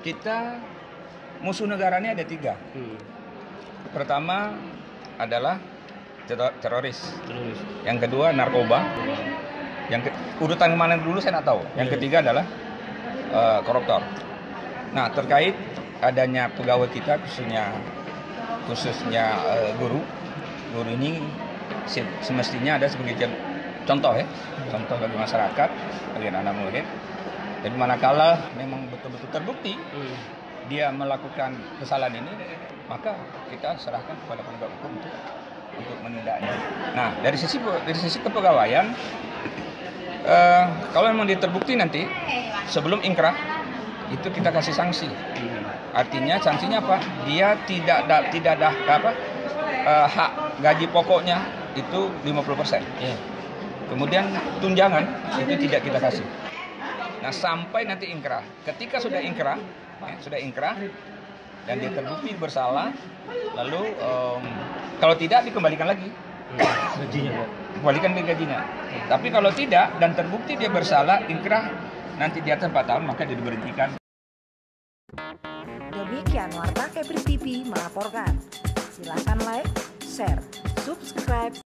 Kita musuh negaranya ada 3. Pertama adalah teroris. Yang kedua narkoba. Urutan mana dulu saya nggak tahu. Yang ketiga adalah koruptor. Nah, terkait adanya pegawai kita khususnya guru ini semestinya ada sebagai contoh bagi masyarakat, bagi anak murid. Jadi manakala memang betul-betul terbukti dia melakukan kesalahan ini, maka kita serahkan kepada penegak hukum untuk menindaknya. Nah, dari sisi kepegawaian, kalau memang dia terbukti nanti sebelum ingkrah itu kita kasih sanksi. Artinya sanksinya apa? Dia tidak ada hak gaji pokoknya itu 50%. Kemudian tunjangan itu tidak kita kasih. Nah, sampai nanti ingkrah. Ketika sudah ingkrah dan dia terbukti bersalah, lalu kalau tidak dikembalikan lagi gajinya. Tapi kalau tidak dan terbukti dia bersalah, ingkrah nanti di atas 4 tahun, maka dia diberhentikan. Demikian Warta Kepri TV melaporkan. Silakan like, share, subscribe.